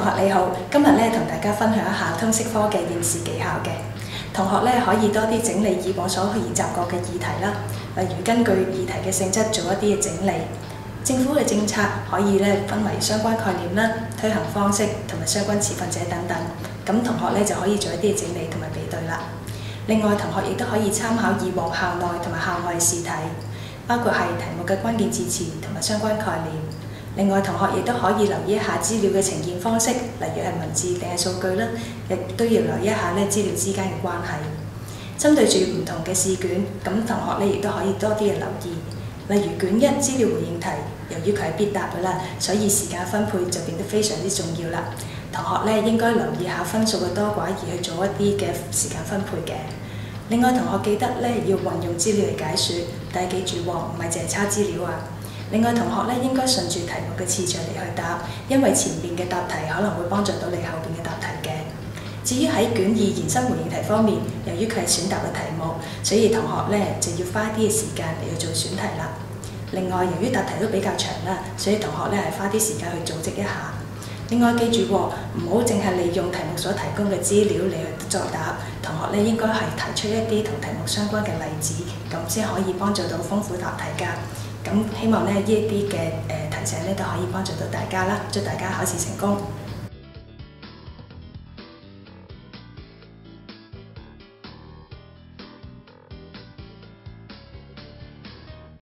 同學你好，今日同大家分享一下通識科嘅應試技巧嘅。同學可以多啲整理以往所研習過嘅議題啦，例如根據議題嘅性質做一啲嘅整理。政府嘅政策可以分為相關概念啦、推行方式同埋相關持份者等等。咁同學就可以做一啲整理同埋比對啦。另外，同學亦都可以參考以往校內同埋校外試題，包括係題目嘅關鍵字詞同埋相關概念。另外，同學亦都可以留意一下資料嘅呈現方式，例如係文字定係數據啦，亦都要留意一下資料之間嘅關係。針對住唔同嘅試卷，咁同學亦都可以多啲嘅留意。例如卷一資料回應題，由於佢係必答嘅啦，所以時間分配就變得非常之重要啦。同學應該留意下分數嘅多寡而去做一啲嘅時間分配嘅。另外，同學記得要運用資料嚟解說，但係記住唔係淨係抄資料啊。另外，同學應該順住題目嘅次序嚟去答，因為前邊嘅答題可能會幫助到你後邊嘅答題嘅。至於喺卷二延伸回應題方面，由於佢係選答嘅題目，所以同學就要花啲嘅時間嚟去做選題啦。另外，由於答題都比較長啦，所以同學係花啲時間去組織一下。另外，記住唔好淨係利用題目所提供嘅資料嚟去作答，同學應該係提出一啲同題目相關嘅例子，咁先可以幫助到豐富答題㗎。咁希望呢一啲嘅提醒都可以幫助到大家啦，祝大家考試成功！